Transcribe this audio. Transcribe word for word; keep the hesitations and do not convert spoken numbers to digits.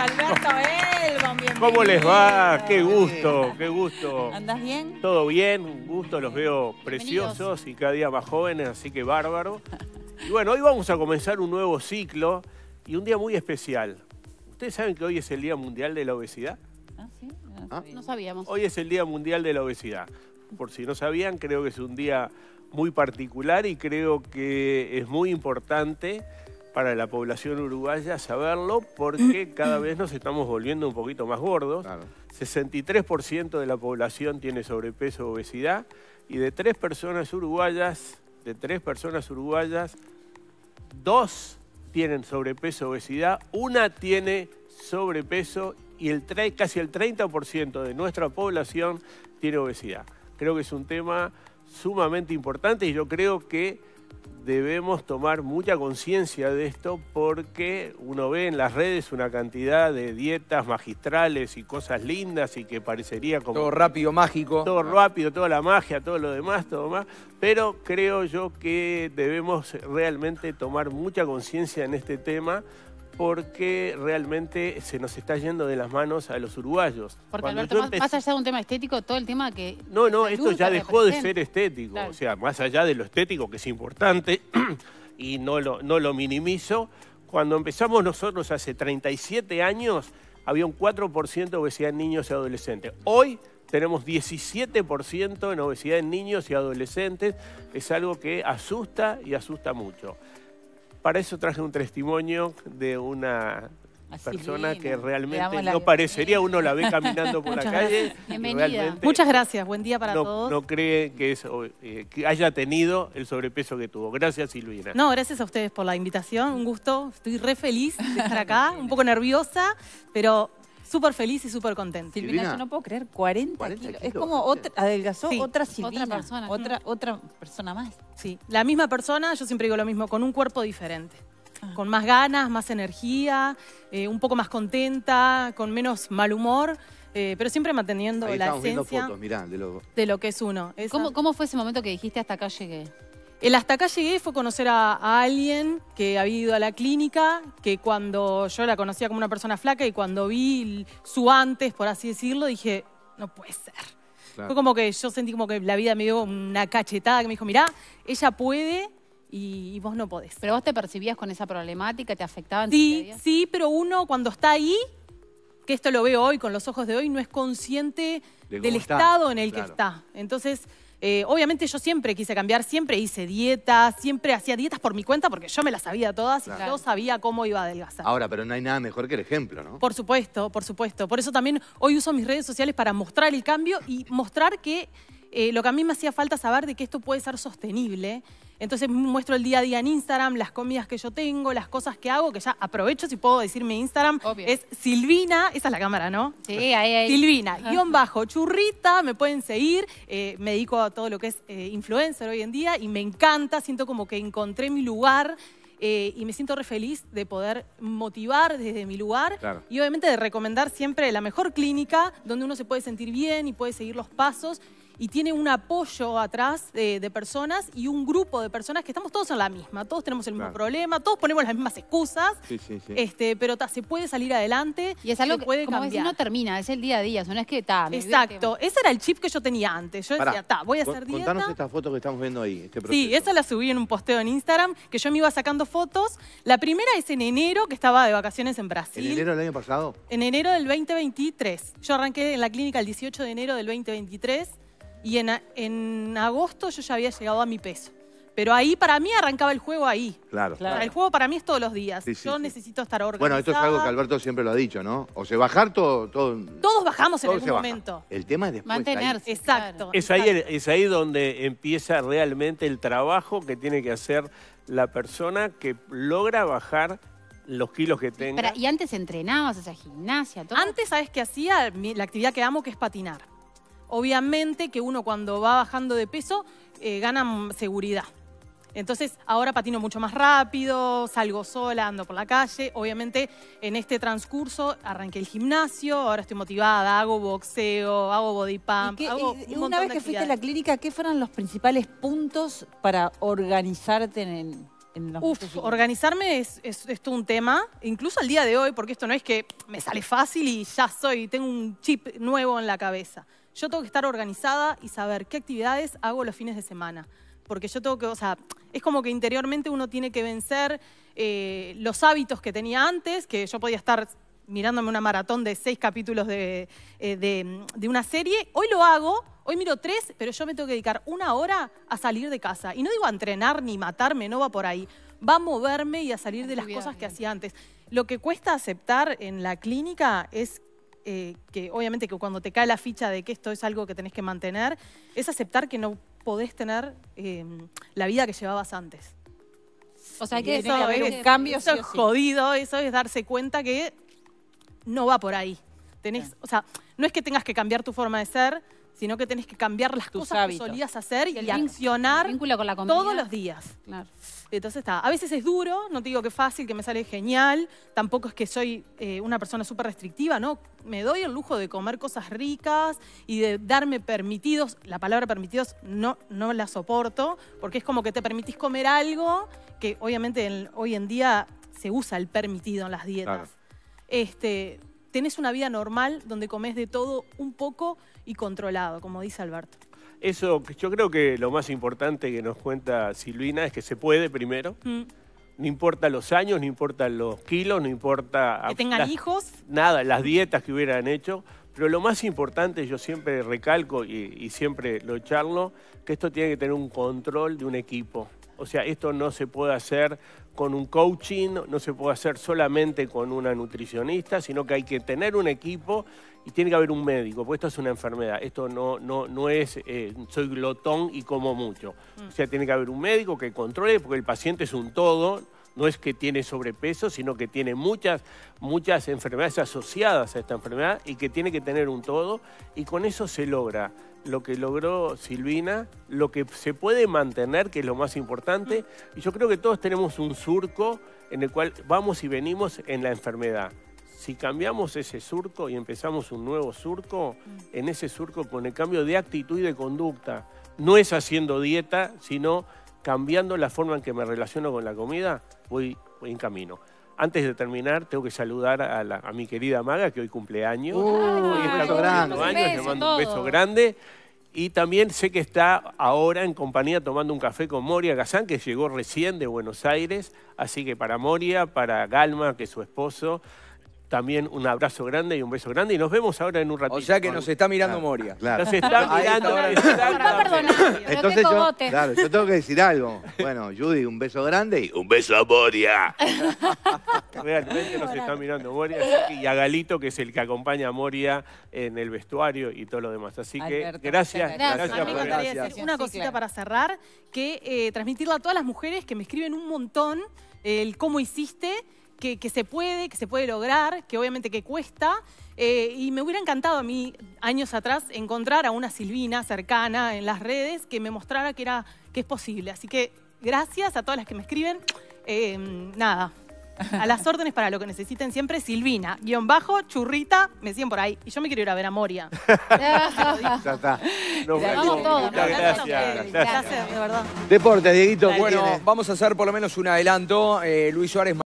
Alberto Elbon, bienvenido. ¿Cómo les va? Qué gusto, qué gusto. ¿Andás bien? Todo bien, un gusto, los veo preciosos y cada día más jóvenes, así que bárbaro. Y bueno, hoy vamos a comenzar un nuevo ciclo y un día muy especial. ¿Ustedes saben que hoy es el Día Mundial de la Obesidad? Ah, sí, no, ¿Ah? no sabíamos. Hoy es el Día Mundial de la Obesidad. Por si no sabían, creo que es un día muy particular y creo que es muy importante para la población uruguaya saberlo porque cada vez nos estamos volviendo un poquito más gordos. Claro. sesenta y tres por ciento de la población tiene sobrepeso o obesidad y de tres personas uruguayas, de tres personas uruguayas, dos tienen sobrepeso o obesidad, una tiene sobrepeso y el casi el treinta por ciento de nuestra población tiene obesidad. Creo que es un tema sumamente importante y yo creo que debemos tomar mucha conciencia de esto porque uno ve en las redes una cantidad de dietas magistrales y cosas lindas y que parecería como... Todo rápido, mágico. Todo rápido, toda la magia, todo lo demás, todo más. Pero creo yo que debemos realmente tomar mucha conciencia en este tema porque realmente se nos está yendo de las manos a los uruguayos. Porque Cuando Alberto, yo más, empecé... más allá de un tema estético, todo el tema que... No, no, de esto salud ya que dejó de representa. ser estético. Claro. O sea, más allá de lo estético, que es importante, y no lo, no lo minimizo, cuando empezamos nosotros hace treinta y siete años, había un cuatro por ciento de obesidad en niños y adolescentes. Hoy tenemos diecisiete por ciento en obesidad en niños y adolescentes. Es algo que asusta y asusta mucho. Para eso traje un testimonio de una Así persona lindo. que Le realmente damos la no parecería, uno la ve caminando por la Muchas calle. gracias. y Bienvenida. realmente Muchas gracias, buen día para no, todos. no cree que, es, eh, que haya tenido el sobrepeso que tuvo. Gracias, Silvina. No, gracias a ustedes por la invitación, un gusto. Estoy re feliz de estar acá, un poco nerviosa, pero súper feliz y súper contenta. Silvina, Silvina, yo no puedo creer, cuarenta, cuarenta kilos. kilos, Es como ¿viste? otra, adelgazó Sí, otra otra Silvina. persona. Otra, otra persona más. Sí, la misma persona, yo siempre digo lo mismo, con un cuerpo diferente. Ah. Con más ganas, más energía, eh, un poco más contenta, con menos mal humor, eh, pero siempre manteniendo Ahí la estamos viendo esencia fotos, mirá, de los... de lo que es uno. Esa- ¿Cómo, ¿Cómo fue ese momento que dijiste hasta acá llegué? El hasta acá llegué fue conocer a, a alguien que había ido a la clínica, que cuando yo la conocía como una persona flaca y cuando vi su antes, por así decirlo, dije, no puede ser. Claro. Fue como que yo sentí como que la vida me dio una cachetada que me dijo, mirá, ella puede y, y vos no podés. ¿Pero vos te percibías con esa problemática? ¿Te afectaba en tu día a Sí, día? sí, pero uno cuando está ahí, que esto lo veo hoy con los ojos de hoy, no es consciente De del cómo está, estado en el claro. que está. Entonces, eh, obviamente yo siempre quise cambiar, siempre hice dietas, siempre hacía dietas por mi cuenta porque yo me las sabía todas Claro. y yo sabía cómo iba a adelgazar. Ahora, pero no hay nada mejor que el ejemplo, ¿no? Por supuesto, por supuesto. Por eso también hoy uso mis redes sociales para mostrar el cambio y mostrar que eh, lo que a mí me hacía falta saber de que esto puede ser sostenible. Entonces muestro el día a día en Instagram, las comidas que yo tengo, las cosas que hago, que ya aprovecho si puedo decir mi Instagram. Obvio. Es Silvina, esa es la cámara, ¿no? Sí, ahí, ahí. Silvina, guión bajo, churrita, me pueden seguir. Eh, me dedico a todo lo que es eh, influencer hoy en día y me encanta, siento como que encontré mi lugar eh, y me siento re feliz de poder motivar desde mi lugar Claro. y obviamente de recomendar siempre la mejor clínica donde uno se puede sentir bien y puede seguir los pasos. Y tiene un apoyo atrás de, de personas y un grupo de personas que estamos todos en la misma, todos tenemos el mismo Claro. problema, todos ponemos las mismas excusas, Sí, sí, sí. este, pero ta, se puede salir adelante, Y es algo se que, puede como decís, cambiar. no termina, es el día a día, o sea, no es que está. Exacto, ese era el chip que yo tenía antes. Yo Pará, decía, ta, voy a con- hacer dieta. Contanos esta foto que estamos viendo ahí, este proceso. Sí, esa la subí en un posteo en Instagram, que yo me iba sacando fotos. La primera es en enero, que estaba de vacaciones en Brasil. ¿En enero del año pasado? En enero del veinte veintitrés. Yo arranqué en la clínica el dieciocho de enero del veinte veintitrés y en, a- en agosto yo ya había llegado a mi peso. Pero ahí para mí arrancaba el juego ahí. Claro. O sea, el juego para mí es todos los días. Sí, sí, yo sí. necesito estar organizada. Bueno, esto es algo que Alberto siempre lo ha dicho, ¿no? O sea, bajar todo... todo Todos bajamos en todo algún se baja. momento. El tema es después. ahí. Mantenerse. Exacto. Es ahí, exacto. es ahí donde empieza realmente el trabajo que tiene que hacer la persona que logra bajar los kilos que tenga. Pero, y antes entrenabas, hacías gimnasia, todo. Antes, ¿sabes qué hacía? Mi- La actividad que amo, que es patinar. Obviamente que uno cuando va bajando de peso eh, gana mm, seguridad. Entonces, ahora patino mucho más rápido, salgo sola, ando por la calle. Obviamente, en este transcurso arranqué el gimnasio, ahora estoy motivada, hago boxeo, hago body ¿Y pump, qué- hago y- un una montón vez de que fuiste a la actividades. clínica, ¿qué fueron los principales puntos para organizarte en, en los Uf, meses siguientes? organizarme es, es, es todo un tema, incluso al día de hoy, porque esto no es que me sale fácil y ya soy, tengo un chip nuevo en la cabeza. Yo tengo que estar organizada y saber qué actividades hago los fines de semana. Porque yo tengo que, o sea, es como que interiormente uno tiene que vencer eh, los hábitos que tenía antes, que yo podía estar mirándome una maratón de seis capítulos de, eh, de, de una serie. Hoy lo hago, hoy miro tres, pero yo me tengo que dedicar una hora a salir de casa. Y no digo a entrenar ni matarme, no va por ahí. Va a moverme y a salir de las cosas que hacía antes. Lo que cuesta aceptar en la clínica es eh, que obviamente que cuando te cae la ficha de que esto es algo que tenés que mantener, es aceptar que no podés tener eh, la vida que llevabas antes. O sea, hay Y que eso haber es, un cambio, eso sí o es sí. jodido, eso es darse cuenta que no va por ahí. Tenés, o sea, no es que tengas que cambiar tu forma de ser, sino que tenés que cambiar las Tus cosas hábitos. que solías hacer y, el vínculo- accionar el vínculo con la comida. todos los días. Claro. Entonces está, a veces es duro, no te digo que es fácil, que me sale genial, tampoco es que soy eh, una persona súper restrictiva, ¿no? Me doy el lujo de comer cosas ricas y de darme permitidos, la palabra permitidos no, no la soporto, porque es como que te permitís comer algo que obviamente en- hoy en día se usa el permitido en las dietas. Claro. Este, tenés una vida normal donde comés de todo un poco y controlado, como dice Alberto. Eso, yo creo que lo más importante que nos cuenta Silvina es que se puede primero. Mm. No importa los años, no importa los kilos, no importa... Que tengan las- hijos. Nada, las dietas que hubieran hecho. Pero lo más importante, yo siempre recalco y, y siempre lo charlo, que esto tiene que tener un control de un equipo. O sea, esto no se puede hacer con un coaching, no se puede hacer solamente con una nutricionista, sino que hay que tener un equipo y tiene que haber un médico, porque esto es una enfermedad. Esto no, no, no es, eh, soy glotón y como mucho. O sea, tiene que haber un médico que controle, porque el paciente es un todo. No es que tiene sobrepeso, sino que tiene muchas, muchas enfermedades asociadas a esta enfermedad y que tiene que tener un todo. Y con eso se logra lo que logró Silvina, lo que se puede mantener, que es lo más importante. Y yo creo que todos tenemos un surco en el cual vamos y venimos en la enfermedad. Si cambiamos ese surco y empezamos un nuevo surco, en ese surco con el cambio de actitud y de conducta, no es haciendo dieta, sino cambiando la forma en que me relaciono con la comida, voy, voy en camino. Antes de terminar, tengo que saludar a, la- a mi querida Maga, que hoy cumple años. Uh, Hoy está beso cumpliendo grande. años, le Beso, mando un beso todo. grande. Y también sé que está ahora en compañía tomando un café con Moria Gazán, que llegó recién de Buenos Aires. Así que para Moria, para Galma, que es su esposo, también un abrazo grande y un beso grande. Y nos vemos ahora en un ratito. O sea que nos está mirando Claro, Moria. Claro. Nos está Ahí mirando. está. exactamente. Va a perdonar, pero Entonces qué yo, cogote. claro, yo tengo que decir algo. Bueno, Judy, un beso grande y un beso a Moria. Realmente nos está mirando Moria. Así que- y a Galito, que es el que acompaña a Moria en el vestuario y todo lo demás. Así que Alberto, gracias. muchas Gracias, gracias. A mí me por encantaría gracias. decir una Sí, cosita claro. para cerrar, que eh, transmitirle a todas las mujeres que me escriben un montón el cómo hiciste, que, que se puede, que se puede lograr, que obviamente que cuesta. Eh, y me hubiera encantado a mí, años atrás, encontrar a una Silvina cercana en las redes que me mostrara que, era, que es posible. Así que gracias a todas las que me escriben. Eh, nada, a las órdenes para lo que necesiten siempre. Silvina, guión bajo, churrita, me siguen por ahí. Y yo me quiero ir a ver a Moria. Ya está. Nos Vamos vemos. todos, Muchas ¿no? gracias. Gracias. Gracias. Gracias, de verdad. Deportes, Dieguito. ¿qué Bueno, tiene? vamos a hacer por lo menos un adelanto. Eh, Luis Suárez